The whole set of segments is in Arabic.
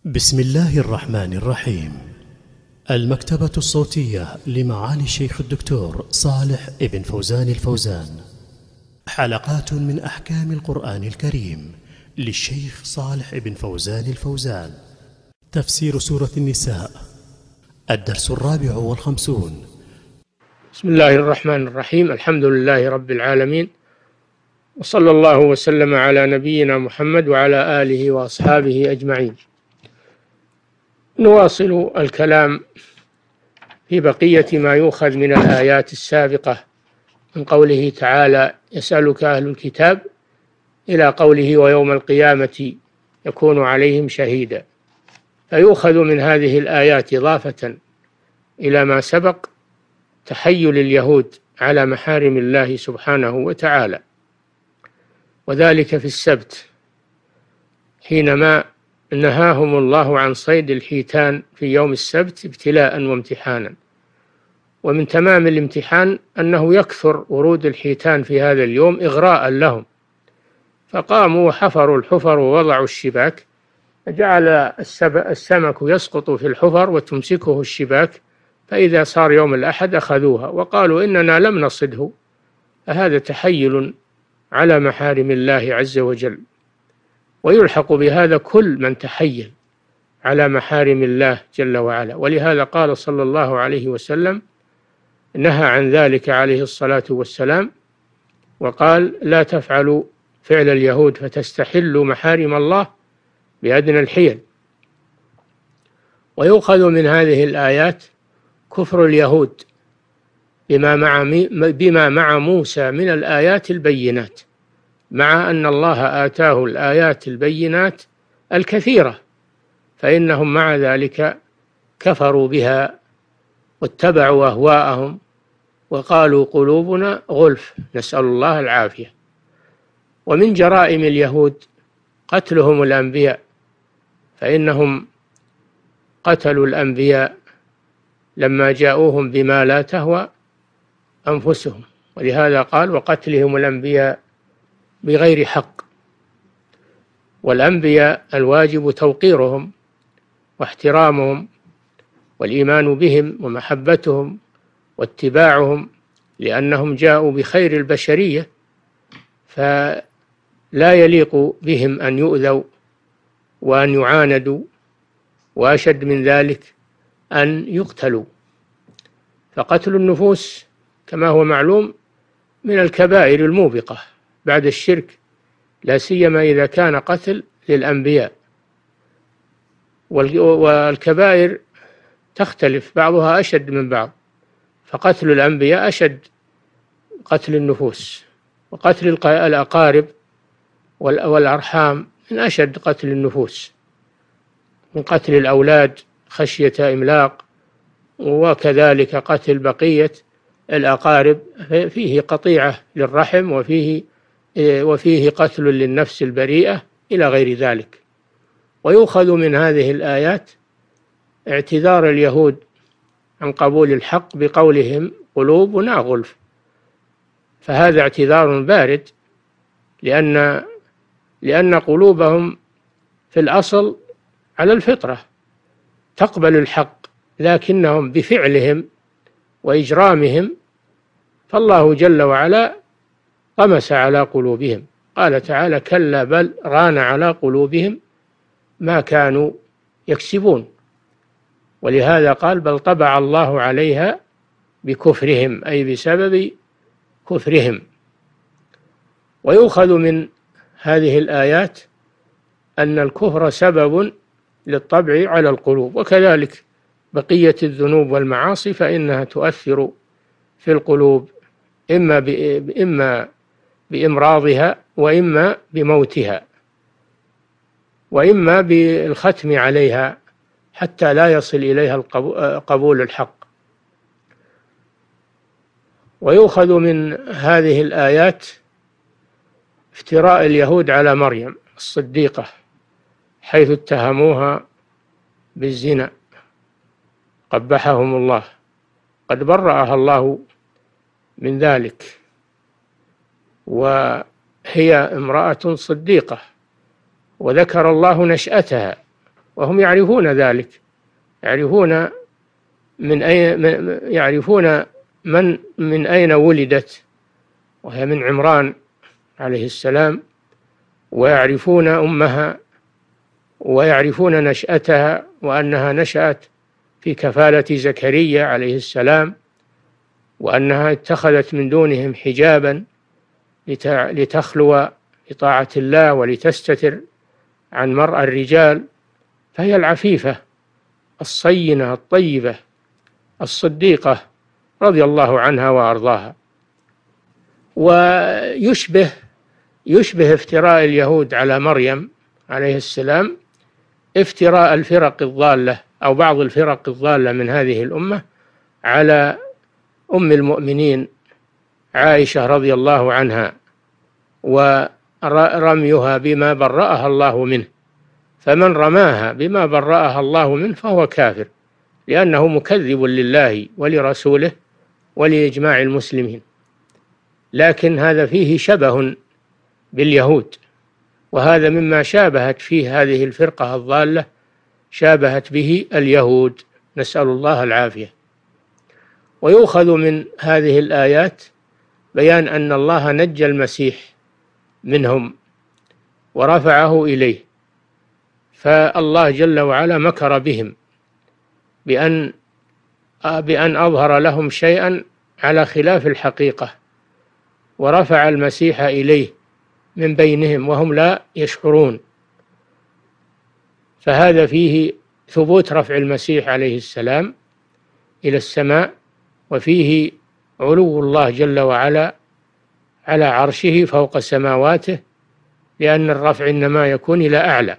بسم الله الرحمن الرحيم. المكتبة الصوتية لمعالي الشيخ الدكتور صالح ابن فوزان الفوزان. حلقات من أحكام القرآن الكريم للشيخ صالح ابن فوزان الفوزان. تفسير سورة النساء، الدرس 54. بسم الله الرحمن الرحيم. الحمد لله رب العالمين، وصلى الله وسلم على نبينا محمد وعلى آله وأصحابه أجمعين. نواصل الكلام في بقية ما يؤخذ من الآيات السابقة من قوله تعالى: يسألك أهل الكتاب، إلى قوله: ويوم القيامة يكون عليهم شهيدا. فيؤخذ من هذه الآيات إضافة إلى ما سبق تحيل اليهود على محارم الله سبحانه وتعالى، وذلك في السبت حينما نهاهم الله عن صيد الحيتان في يوم السبت ابتلاء وامتحانا. ومن تمام الامتحان أنه يكثر ورود الحيتان في هذا اليوم إغراء لهم، فقاموا وحفروا الحفر ووضعوا الشباك، فجعل السمك يسقط في الحفر وتمسكه الشباك، فإذا صار يوم الأحد أخذوها وقالوا إننا لم نصده. فهذا تحيل على محارم الله عز وجل، ويلحق بهذا كل من تحيل على محارم الله جل وعلا. ولهذا قال صلى الله عليه وسلم، نهى عن ذلك عليه الصلاة والسلام، وقال: لا تفعلوا فعل اليهود فتستحلوا محارم الله بأدنى الحيل. ويؤخذ من هذه الآيات كفر اليهود بما مع موسى من الآيات البينات، مع أن الله آتاه الآيات البينات الكثيرة، فإنهم مع ذلك كفروا بها واتبعوا أهواءهم وقالوا قلوبنا غلف، نسأل الله العافية. ومن جرائم اليهود قتلهم الأنبياء، فإنهم قتلوا الأنبياء لما جاءوهم بما لا تهوى أنفسهم، ولهذا قال: وقتلهم الأنبياء بغير حق. والأنبياء الواجب توقيرهم واحترامهم والإيمان بهم ومحبتهم واتباعهم، لأنهم جاءوا بخير البشرية، فلا يليق بهم أن يؤذوا وأن يعاندوا، وأشد من ذلك أن يقتلوا. فقتل النفوس كما هو معلوم من الكبائر الموبقة بعد الشرك، لا سيما إذا كان قتل للأنبياء. والكبائر تختلف، بعضها أشد من بعض، فقتل الأنبياء أشد قتل النفوس، وقتل الأقارب والأرحام من أشد قتل النفوس، من قتل الأولاد خشية إملاق، وكذلك قتل بقية الأقارب، فيه قطيعة للرحم، وفيه قتل للنفس البريئة إلى غير ذلك. ويؤخذ من هذه الآيات اعتذار اليهود عن قبول الحق بقولهم قلوبنا غلف، فهذا اعتذار بارد، لأن قلوبهم في الأصل على الفطرة تقبل الحق، لكنهم بفعلهم وإجرامهم فالله جل وعلا طمس على قلوبهم. قال تعالى: كلا بل ران على قلوبهم ما كانوا يكسبون. ولهذا قال: بل طبع الله عليها بكفرهم، أي بسبب كفرهم. ويؤخذ من هذه الآيات أن الكفر سبب للطبع على القلوب، وكذلك بقية الذنوب والمعاصي فإنها تؤثر في القلوب، إما بإمراضها، وإما بموتها، وإما بالختم عليها حتى لا يصل إليها قبول الحق. ويؤخذ من هذه الآيات افتراء اليهود على مريم الصديقة، حيث اتهموها بالزنا، قبحهم الله، قد برأها الله من ذلك، وهي امرأة صديقة، وذكر الله نشأتها وهم يعرفون ذلك، يعرفون من أين ولدت، وهي من عمران عليه السلام، ويعرفون أمها، ويعرفون نشأتها، وأنها نشأت في كفالة زكريا عليه السلام، وأنها اتخذت من دونهم حجابا لتخلو بطاعة الله ولتستتر عن مرأى الرجال، فهي العفيفة الصينة الطيبة الصديقة رضي الله عنها وأرضاها. ويشبه افتراء اليهود على مريم عليه السلام افتراء الفرق الضالة أو بعض الفرق الضالة من هذه الأمة على أم المؤمنين عائشة رضي الله عنها، ورميها بما برأها الله منه، فمن رماها بما برأها الله منه فهو كافر، لأنه مكذب لله ولرسوله ولإجماع المسلمين. لكن هذا فيه شبه باليهود، وهذا مما شابهت فيه هذه الفرقة الضالة، شابهت به اليهود، نسأل الله العافية. ويؤخذ من هذه الآيات بيان أن الله نجى المسيح منهم ورفعه إليه، فالله جل وعلا مكر بهم بأن أظهر لهم شيئا على خلاف الحقيقة، ورفع المسيح إليه من بينهم وهم لا يشعرون، فهذا فيه ثبوت رفع المسيح عليه السلام إلى السماء، وفيه علو الله جل وعلا على عرشه فوق سماواته، لأن الرفع إنما يكون إلى أعلى.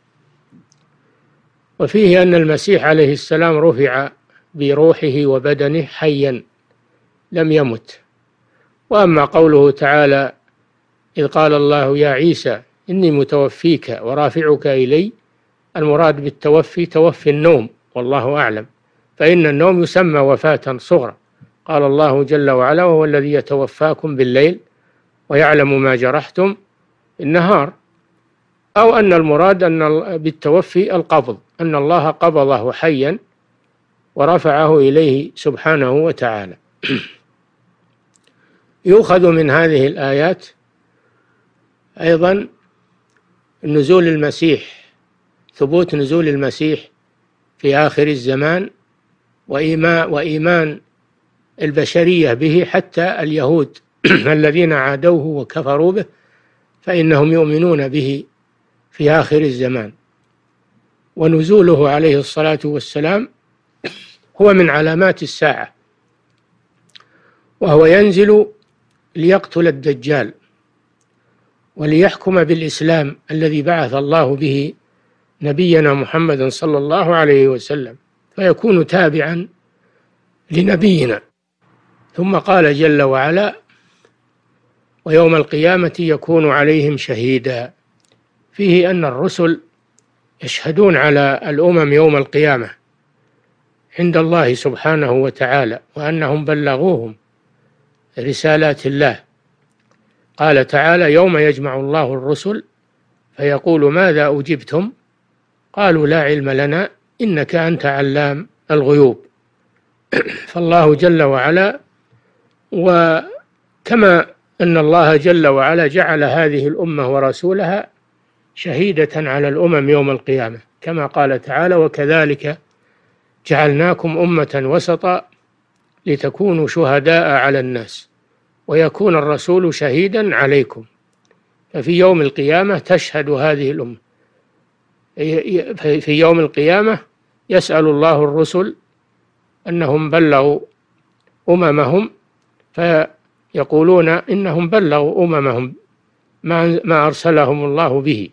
وفيه أن المسيح عليه السلام رفع بروحه وبدنه حيا لم يمت. وأما قوله تعالى إذ قال الله يا عيسى إني متوفيك ورافعك إلي، المراد بالتوفي توفي النوم، والله أعلم، فإن النوم يسمى وفاة صغرى. قال الله جل وعلا وهو الذي يتوفاكم بالليل ويعلم ما جرحتم النهار، أو أن المراد أن بالتوفي القبض، أن الله قبضه حيا ورفعه إليه سبحانه وتعالى. يؤخذ من هذه الآيات أيضا نزول المسيح، ثبوت نزول المسيح في آخر الزمان، وإيمان البشرية به، حتى اليهود الذين عادوه وكفروا به فإنهم يؤمنون به في آخر الزمان. ونزوله عليه الصلاة والسلام هو من علامات الساعة، وهو ينزل ليقتل الدجال وليحكم بالإسلام الذي بعث الله به نبينا محمد صلى الله عليه وسلم، فيكون تابعا لنبينا. ثم قال جل وعلا ويوم القيامة يكون عليهم شهيدا، فيه أن الرسل يشهدون على الأمم يوم القيامة عند الله سبحانه وتعالى، وأنهم بلغوهم رسالات الله. قال تعالى يوم يجمع الله الرسل فيقول ماذا أجبتم قالوا لا علم لنا إنك أنت علام الغيوب. فالله جل وعلا، وكما أن الله جل وعلا جعل هذه الأمة ورسولها شهيدة على الأمم يوم القيامة، كما قال تعالى وكذلك جعلناكم أمة وسطا لتكونوا شهداء على الناس ويكون الرسول شهيدا عليكم. ففي يوم القيامة تشهد هذه الأمة، في يوم القيامة يسأل الله الرسل أنهم بلغوا أممهم، فيقولون إنهم بلغوا أممهم ما أرسلهم الله به،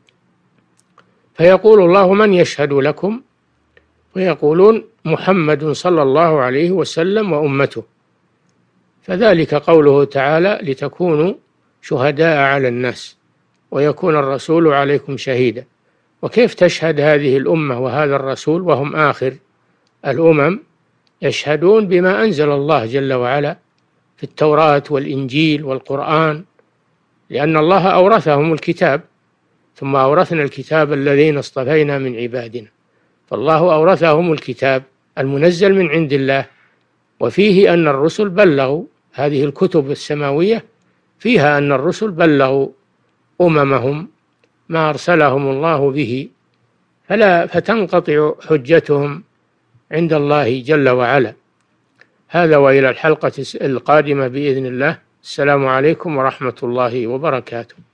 فيقول الله من يشهد لكم؟ ويقولون محمد صلى الله عليه وسلم وأمته. فذلك قوله تعالى لتكونوا شهداء على الناس ويكون الرسول عليكم شهيدا. وكيف تشهد هذه الأمة وهذا الرسول وهم آخر الأمم؟ يشهدون بما أنزل الله جل وعلا في التوراة والإنجيل والقرآن، لأن الله أورثهم الكتاب ثم أورثنا الكتاب الذين اصطفينا من عبادنا. فالله أورثهم الكتاب المنزل من عند الله، وفيه أن الرسل بلغوا هذه الكتب السماوية، فيها أن الرسل بلغوا أممهم ما أرسلهم الله به، فتنقطع حجتهم عند الله جل وعلا. هذا، وإلى الحلقة القادمة بإذن الله. السلام عليكم ورحمة الله وبركاته.